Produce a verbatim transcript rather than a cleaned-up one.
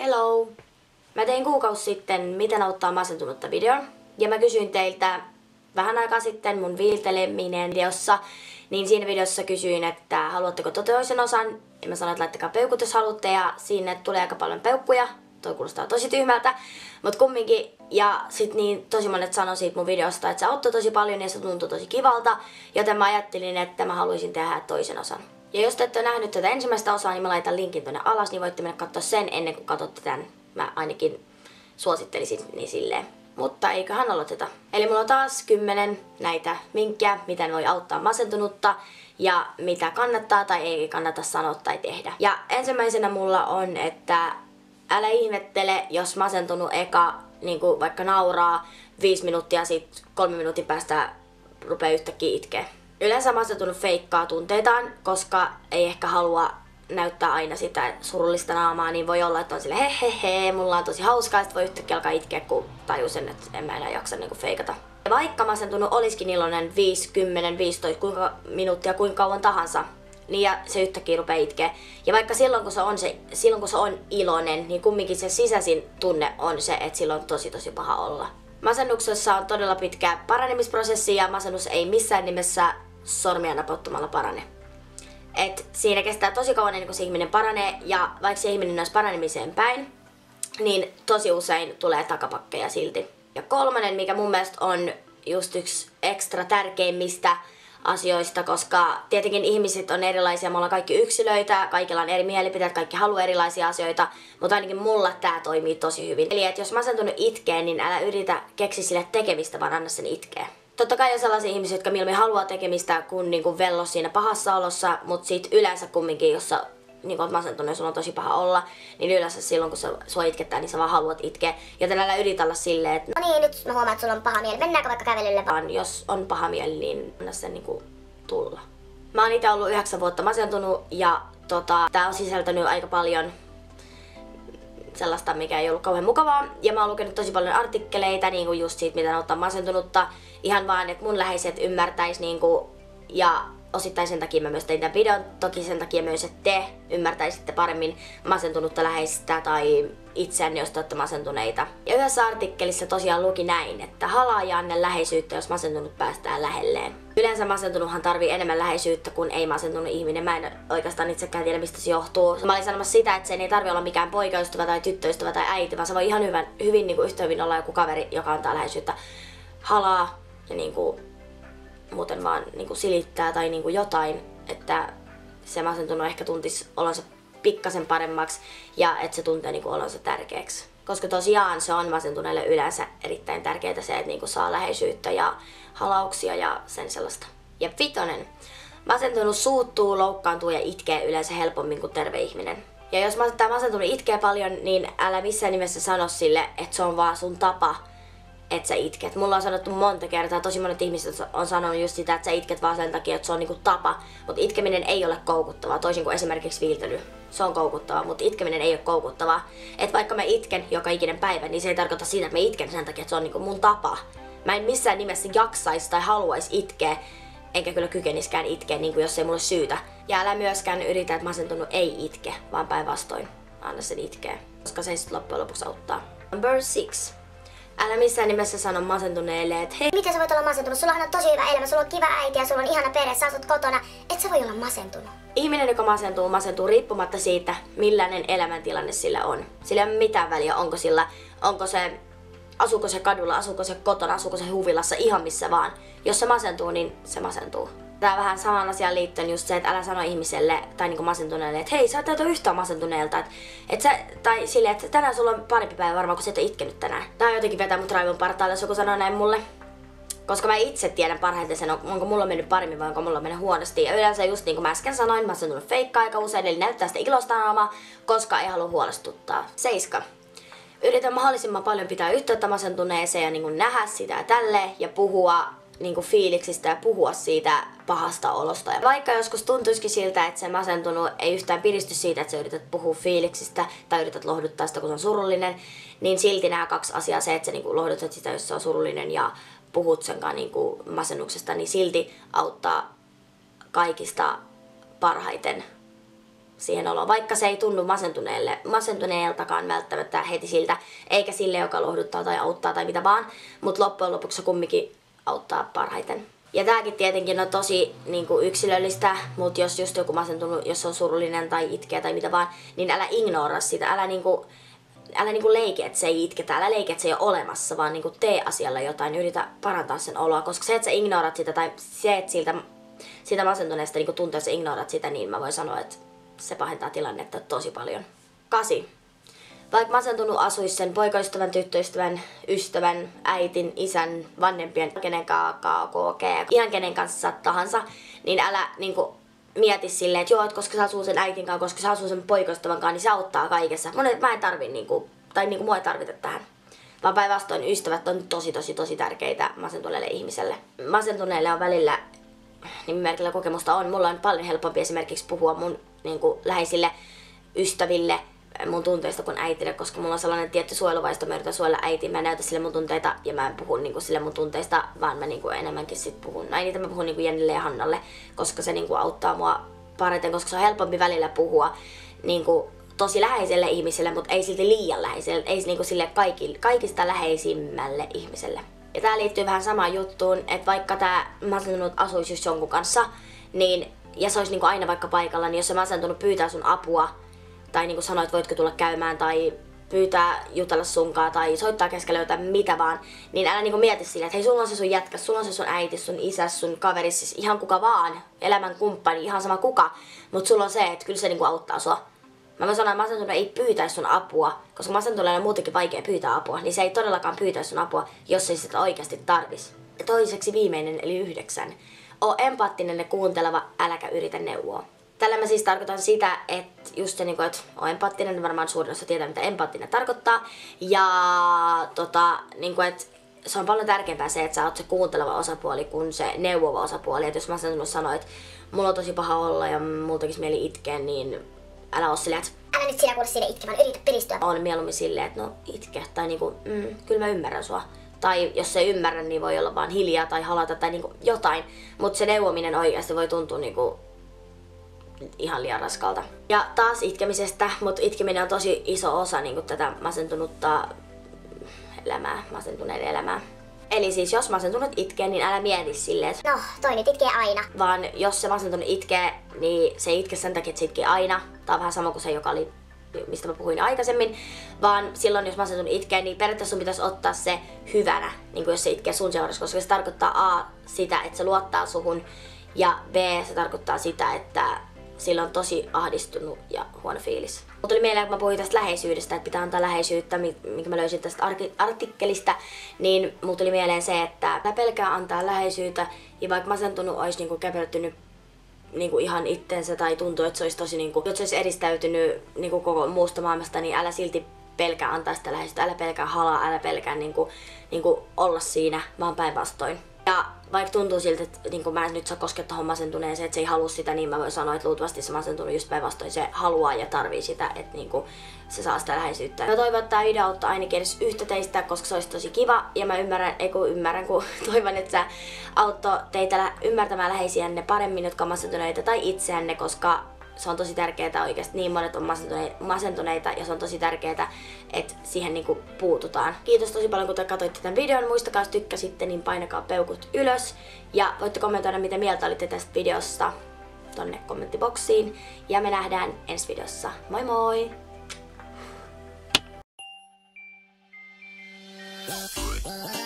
Hello! Mä tein kuukausi sitten miten auttaa masentunutta videon. Ja mä kysyin teiltä vähän aikaa sitten mun viilteleminen videossa. Niin siinä videossa kysyin, että haluatteko toisen osan. Ja mä sanoin, että laittakaa peukut jos haluatte. Ja sinne tulee aika paljon peukkuja. Toi kuulostaa tosi tyhmältä. Mut kumminkin. Ja sit niin tosi monet sanoi siitä mun videosta, että se auttoi tosi paljon ja se tuntui tosi kivalta. Joten mä ajattelin, että mä haluaisin tehdä toisen osan. Ja jos te ette ole nähnyt tätä ensimmäistä osaa, niin mä laitan linkin tonne alas, niin voitte mennä katsoa sen ennen kuin katsotte tän. Mä ainakin suosittelisin niin silleen. Mutta eiköhän aloiteta. Eli mulla on taas kymmenen näitä vinkkiä, miten voi auttaa masentunutta ja mitä kannattaa tai ei kannata sanoa tai tehdä. Ja ensimmäisenä mulla on, että älä ihmettele, jos masentunut eka niin kuin vaikka nauraa viisi minuuttia, sit kolme minuutin päästä rupeaa yhtäkkiä itkeä. Yleensä masentunut feikkaa tunteitaan, koska ei ehkä halua näyttää aina sitä surullista naamaa, niin voi olla, että on sille he he he, mulla on tosi hauskaa, ja sit voi yhtäkkiä alkaa itkeä, kun tajuu sen, että en mä enää jaksa niinku feikata. Ja vaikka masentunut olisikin iloinen viisi, kymmenen, viisitoista kuinka minuuttia, kuinka kauan tahansa, niin ja se yhtäkkiä rupeaa itkeä. Ja vaikka silloin kun, se on se, silloin kun se on iloinen, niin kumminkin se sisäisin tunne on se, että silloin on tosi tosi paha olla. Masennuksessa on todella pitkä paranemisprosessi ja masennus ei missään nimessä sormia napottamalla parane. Et siinä kestää tosi kauan ennen kuin se ihminen paranee ja vaikka se ihminen olisi paranemiseen päin, niin tosi usein tulee takapakkeja silti. Ja kolmannen, mikä mun mielestä on just yksi ekstra tärkeimmistä asioista, koska tietenkin ihmiset on erilaisia, me ollaan kaikki yksilöitä, kaikilla on eri mielipiteet, kaikki haluaa erilaisia asioita, mutta ainakin mulla tää toimii tosi hyvin. Eli että jos masentunut itkee, niin älä yritä keksiä sille tekemistä, vaan anna sen itkeä. Totta kai on sellaisia ihmisiä, jotka mieluummin haluaa tekemistä kun niinku vello siinä pahassa olossa, mutta sit yleensä kumminkin, jos sä niin oot masentunut ja sulla on tosi paha olla, niin yleensä silloin kun sä, sua itkettää, niin sä vaan haluat itkeä. Joten älä yritä olla silleen, että no niin, nyt mä huomaan, että sulla on paha mieli. Mennäänkö vaikka kävelylle? Vaan jos on paha mieli, niin anna sen niinku tulla. Mä oon ite ollut yhdeksän vuotta masentunut ja tota, tää on sisältänyt aika paljon sellaista, mikä ei ollut kauhean mukavaa. Ja mä oon lukenut tosi paljon artikkeleita niinku just siitä, miten auttaa masentunutta. Ihan vaan, että mun läheiset ymmärtäis niinku, ja osittain sen takia mä myös tein tämän videon. Toki sen takia myös, että te ymmärtäisitte paremmin masentunutta läheistä tai itseänne, jos te olette masentuneita. Ja yhdessä artikkelissa tosiaan luki näin, että halaa ja anna läheisyyttä, jos masentunut päästään lähelleen. Yleensä masentunuthan tarvii enemmän läheisyyttä kuin ei masentunut ihminen. Mä en oikeastaan itsekään tiedä, mistä se johtuu. Mä olin sanomassa sitä, että sen ei tarvi olla mikään poikaystävä tai tyttöystävä tai äiti, vaan se voi ihan hyvin, hyvin niin kuin yhtä hyvin olla joku kaveri, joka antaa läheisyyttä. Halaa ja niin kuin muuten vaan niin kuin silittää tai niin kuin jotain, että se masentunut ehkä tuntisi olonsa pikkasen paremmaksi ja että se tuntee niin kuin olonsa tärkeäksi. Koska tosiaan se on masentuneelle yleensä erittäin tärkeää se, että niin kuin saa läheisyyttä ja halauksia ja sen sellaista. Ja vitonen. Masentunut suuttuu, loukkaantuu ja itkee yleensä helpommin kuin terve ihminen. Ja jos tämä masentunut itkee paljon, niin älä missään nimessä sano sille, että se on vaan sun tapa, että sä itket. Mulla on sanottu monta kertaa, tosi monet ihmiset on sanonut just sitä, että sä itket vaan sen takia, että se on niinku tapa. Mutta itkeminen ei ole koukuttavaa, toisin kuin esimerkiksi viiltely. Se on koukuttavaa, mutta itkeminen ei ole koukuttavaa. Et vaikka mä itken joka ikinen päivä, niin se ei tarkoita sitä, että mä itken sen takia, että se on niinku mun tapa. Mä en missään nimessä jaksaisi tai haluaisi itkeä, enkä kyllä kykeniskään itkeä, niin kuin jos ei mulle syytä. Ja älä myöskään yritä, että masentunut ei itke, vaan päinvastoin. Anna sen itkeä, koska se sitten loppujen lopuksi auttaa. Number six. Älä missään nimessä sano masentuneelle, että hei, miten sä voit olla masentunut? Sullahan on tosi hyvä elämä, sulla on kiva äiti ja sulla on ihana perhe, sä asut kotona. Et sä voi olla masentunut. Ihminen, joka masentuu, masentuu riippumatta siitä, millainen elämäntilanne sillä on. Sillä ei ole mitään väliä, onko sillä, onko se, asuuko se kadulla, asuuko se kotona, asuuko se huvilassa, ihan missä vaan. Jos se masentuu, niin se masentuu. Tää vähän samaan asiaan liittyen just se, että älä sano ihmiselle tai niinku masentuneelle, että hei, sä et ole yhtään masentuneelta. Et, et sä, tai silleen, että tänään sulla on parempi päivä varmaan, kun sä et ole itkenyt tänään. Tää jotenkin vetää mut raivon partaalle, jos joku sanoo näin mulle. Koska mä itse tiedän parhaiten sen, onko mulla mennyt paremmin vai onko mulla mennyt huonosti. Ja yleensä just niin kuin mä äsken sanoin, masentunut feikkaa aika usein, eli näyttää sitä ilosta naamaa, koska ei halua huolestuttaa. Seiska. Yritä mahdollisimman paljon pitää yhteyttä masentuneeseen ja niin kuin nähdä sitä ja tälleen ja puhua niinku fiiliksistä ja puhua siitä pahasta olosta. Ja vaikka joskus tuntuisikin siltä, että se masentunut ei yhtään piristy siitä, että sä yrität puhua fiiliksistä tai yrität lohduttaa sitä, kun se on surullinen, niin silti nämä kaksi asiaa, se, että sä niinku lohdutat sitä, jos se on surullinen ja puhut senkaan niinku masennuksesta, niin silti auttaa kaikista parhaiten siihen oloon, vaikka se ei tunnu masentuneelle, masentuneeltakaan välttämättä heti siltä, eikä sille, joka lohduttaa tai auttaa tai mitä vaan, mutta loppujen lopuksi se kumminkin auttaa parhaiten. Ja tääkin tietenkin on tosi niin kuin yksilöllistä, mutta jos just joku masentunut, jos on surullinen tai itkee tai mitä vaan, niin älä ignoraa sitä, älä niinku, älä niinku leiki, että se ei itketä, älä leiki, että se ei ole olemassa, vaan niinku tee asialla jotain, yritä parantaa sen oloa, koska se, että sä ignorat sitä tai se, että siltä, siitä masentuneesta niinku tuntuu, että sä ignorat sitä, niin mä voin sanoa, että se pahentaa tilannetta tosi paljon. Kasi. Vaikka masentunut asuisi sen poikaystävän, tyttöystävän, ystävän, äitin, isän, vanhempien, kenen kanssa kokee, ihan kenen kanssa tahansa, niin älä niinku mieti silleen, että joo, että koska sä asuu sen äitin kanssa, koska sä asuu sen poikaystävän kanssa, niin se auttaa kaikessa. Monet, mä en tarvi niinku, tai niinku mua ei tarvita tähän. Vaan päinvastoin ystävät on tosi tosi tosi tärkeitä masentuneelle ihmiselle. Masentuneelle on välillä, nimimerkillä kokemusta on, mulla on paljon helpompi esimerkiksi puhua mun niinku läheisille ystäville mun tunteista kuin äitille, koska mulla on sellainen tietty suojeluvaisto, mä yritän suojella äitiä, mä en näytä sille mun tunteita ja mä en puhu niinku sille mun tunteista, vaan mä niinku enemmänkin sit puhun, no niitä mä puhun niinku Jennille ja Hannalle, koska se niinku auttaa mua parhaiten, koska se on helpompi välillä puhua niinku tosi läheiselle ihmiselle, mutta ei silti liian läheiselle, ei niinku sille kaikki, kaikista läheisimmälle ihmiselle. Ja tää liittyy vähän samaan juttuun, että vaikka tää masentunut asuisi just jonkun kanssa, niin, ja se olisi niinku aina vaikka paikalla, niin jos se masentunut pyytää sun apua, tai niinku sanoo, että voitko tulla käymään, tai pyytää jutella sunkaan, tai soittaa keskellä jotain mitä vaan, niin älä niinku mieti silleen, että hei, sulla on se sun jätkä, sulla on se sun äiti, sun isä, sun kaveri, siis ihan kuka vaan, elämän kumppani, ihan sama kuka, mutta sulla on se, että kyllä se niinku auttaa sua. Mä voin sanoa, että masentunut ei pyytäisi sun apua, koska masentuneella on muutenkin vaikea pyytää apua, niin se ei todellakaan pyytäisi sun apua, jos ei sitä oikeasti tarvis. Ja toiseksi viimeinen, eli yhdeksän. Oo empaattinen ja kuunteleva, äläkä yritä neuvoa. Tällä mä siis tarkoitan sitä, että just se, että on empaattinen, varmaan suurin osa tietää, mitä empaattinen tarkoittaa. Ja tota, niin kuin, että se on paljon tärkeämpää se, että sä oot se kuunteleva osapuoli kuin se neuvova osapuoli. Että jos mä sanon sanoa, että mulla on tosi paha olla ja mulla tekisi mieli itkeä, niin älä oo silleen, että älä nyt sinä kuule sinne itke, vaan yritä piristyä. On mieluummin silleen, että no itke, tai niinku, mm, kyllä mä ymmärrän sua. Tai jos ei ymmärrä, niin voi olla vaan hiljaa tai halata tai niinku jotain. Mutta se neuvominen oikeasti voi tuntua niinku ihan liian raskalta. Ja taas itkemisestä, mutta itkeminen on tosi iso osa niinku tätä masentunutta elämää, masentuneiden elämää. Eli siis jos masentunut itkee, niin älä mieti silleen, että no, toi nyt itkee aina. Vaan jos se masentunut itkee, niin se ei itke sen takia, että se itkee aina. Tää on vähän sama kuin se, joka oli, mistä mä puhuin aikaisemmin. Vaan silloin, jos masentunut itkee, niin periaatteessa sun pitäisi ottaa se hyvänä, niin kuin jos se itkee sun seurassa, koska se tarkoittaa A, sitä, että se luottaa suhun, ja B, se tarkoittaa sitä, että sillä on tosi ahdistunut ja huono fiilis. Mulla tuli mieleen, kun mä puhuin tästä läheisyydestä, että pitää antaa läheisyyttä, minkä mä löysin tästä artikkelista, niin mulla tuli mieleen se, että mä pelkään antaa läheisyyttä, ja vaikka masentunut olisi niinku käpertynyt niinku ihan itsensä tai tuntuu, että se olisi tosi niinku, että se olisi eristäytynyt niinku koko muusta maailmasta, niin älä silti pelkää antaa sitä läheisyyttä, älä pelkää halaa, älä pelkää niinku, niinku olla siinä, vaan päinvastoin. Ja vaikka tuntuu siltä, että niin mä en nyt saa koskea tohon masentuneeseen, että se ei halua sitä, niin mä voin sanoa, että luultavasti se masentunut just päinvastoin, se haluaa ja tarvii sitä, että niin se saa sitä läheisyyttä. Mä toivon, että tää video auttaa ainakin edes yhtä teistä, koska se olisi tosi kiva. Ja mä ymmärrän, ei kun ymmärrän, kun toivon, että se auttoi teitä ymmärtämään läheisiänne paremmin, jotka on masentuneita tai itseänne, koska se on tosi tärkeää oikeasti. Niin monet on masentuneita ja se on tosi tärkeää, että siihen niinku puututaan. Kiitos tosi paljon, kun te katsoitte tämän videon. Muistakaa, jos tykkäsitte, niin painakaa peukut ylös. Ja voitte kommentoida, mitä mieltä olitte tästä videosta tonne kommenttiboksiin. Ja me nähdään ensi videossa. Moi moi! Bye.